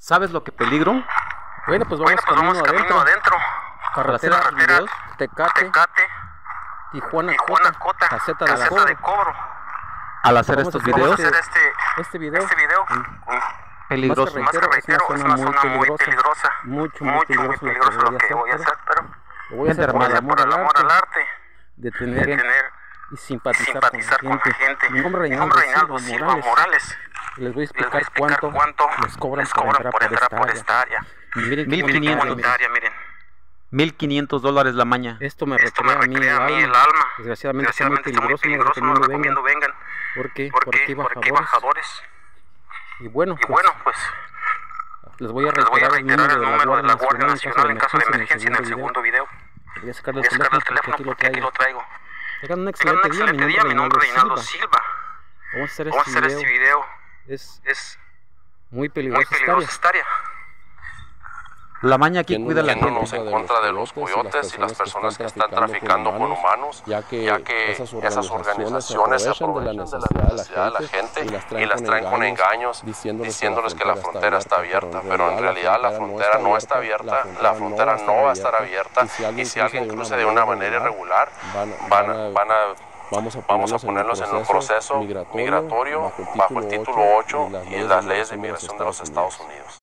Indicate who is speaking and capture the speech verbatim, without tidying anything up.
Speaker 1: ¿Sabes lo que peligro?
Speaker 2: Bueno, pues vamos,
Speaker 3: bueno, pues
Speaker 2: camino,
Speaker 3: vamos camino
Speaker 2: adentro.
Speaker 3: adentro.
Speaker 2: Carretera,
Speaker 3: Carretera
Speaker 2: videos, Tecate,
Speaker 3: Tecate,
Speaker 2: Tijuana,
Speaker 3: Tijuana,
Speaker 2: Cota,
Speaker 3: Cota,
Speaker 2: caseta de
Speaker 3: caseta
Speaker 2: cobro.
Speaker 3: de cobro.
Speaker 1: Al hacer
Speaker 2: Vamos a
Speaker 1: estos
Speaker 2: hacer
Speaker 1: videos,
Speaker 3: Vamos a hacer este,
Speaker 2: Este video,
Speaker 3: este video.
Speaker 1: peligroso.
Speaker 3: Más que reitero, es una zona muy peligrosa.
Speaker 2: Mucho, muy
Speaker 3: Mucho, muy
Speaker 2: peligroso,
Speaker 3: peligroso lo que voy a hacer, pero
Speaker 2: lo voy a hacer
Speaker 1: Gente
Speaker 2: por
Speaker 1: armada.
Speaker 2: amor
Speaker 3: por el
Speaker 2: al
Speaker 3: amor al
Speaker 2: arte,
Speaker 3: arte,
Speaker 2: de
Speaker 3: de
Speaker 2: tener
Speaker 3: tener
Speaker 2: y
Speaker 3: y
Speaker 2: simpatizar,
Speaker 3: simpatizar
Speaker 2: con la gente. Mi nombre es
Speaker 3: Mi nombre es
Speaker 2: Reinaldo
Speaker 3: Reinaldo
Speaker 2: Silva
Speaker 3: Silva
Speaker 2: Morales.
Speaker 3: Morales.
Speaker 2: Les voy a
Speaker 3: Les voy
Speaker 2: explicar
Speaker 3: a explicar
Speaker 2: cuánto,
Speaker 3: cuánto
Speaker 2: les cobran,
Speaker 3: les
Speaker 2: por
Speaker 3: cobran
Speaker 2: entrar
Speaker 3: por entrar por
Speaker 2: área.
Speaker 3: esta área.
Speaker 2: Y miren qué
Speaker 1: Mil
Speaker 2: bonita
Speaker 1: quinientos.
Speaker 2: área,
Speaker 3: Bonita
Speaker 2: miren.
Speaker 3: área, miren.
Speaker 1: mil quinientos dólares la maña.
Speaker 2: Esto me
Speaker 3: Esto me
Speaker 2: recrea a mí
Speaker 3: recrea a mí
Speaker 2: el
Speaker 3: el
Speaker 2: alma.
Speaker 3: alma.
Speaker 2: Desgraciadamente está muy
Speaker 3: Desgraciadamente está muy
Speaker 2: peligroso, no
Speaker 3: peligroso, no
Speaker 2: les
Speaker 3: les
Speaker 2: recomiendo
Speaker 3: recomiendo
Speaker 2: vengan.
Speaker 3: vengan.
Speaker 2: Porque
Speaker 3: ¿Por
Speaker 2: por aquí
Speaker 3: qué? Porque hay
Speaker 2: bajadores.
Speaker 3: bajadores.
Speaker 2: Y bueno,
Speaker 3: Y
Speaker 2: pues,
Speaker 3: bueno, pues
Speaker 2: les voy a
Speaker 3: les voy a
Speaker 2: reiterar,
Speaker 3: reiterar el número de la Guardia
Speaker 2: Nacional
Speaker 3: Nacional en caso de emergencia en el segundo video.
Speaker 2: Voy a sacarle
Speaker 3: Voy
Speaker 2: el
Speaker 3: a sacarle
Speaker 2: teléfono
Speaker 3: el
Speaker 2: porque aquí
Speaker 3: teléfono
Speaker 2: lo
Speaker 3: porque aquí
Speaker 2: traigo.
Speaker 3: lo traigo.
Speaker 2: Tengan un
Speaker 3: Tengan un
Speaker 2: excelente día,
Speaker 3: excelente día, mi nombre es Reinaldo
Speaker 2: Silva.
Speaker 3: Silva.
Speaker 2: Vamos a hacer
Speaker 3: Vamos a
Speaker 2: este
Speaker 3: hacer este
Speaker 2: video.
Speaker 3: video.
Speaker 2: Es
Speaker 3: Es
Speaker 2: muy peligroso
Speaker 3: muy peligrosa
Speaker 2: esta área.
Speaker 3: esta área.
Speaker 1: La maña aquí
Speaker 4: ¿Quién
Speaker 1: cuida a la
Speaker 4: nos
Speaker 1: gente.
Speaker 4: en contra de los coyotes y las personas que están traficando con humanos, ya que esas organizaciones aprovechan de la necesidad de la gente y las traen con engaños diciéndoles que la frontera está abierta, pero en realidad la frontera no está abierta, la frontera no va a estar abierta y si alguien cruza de una manera irregular, van a, van a Vamos a ponerlos, Vamos a ponerlos en un proceso migratorio bajo el título ocho y las leyes de inmigración de los Estados Unidos.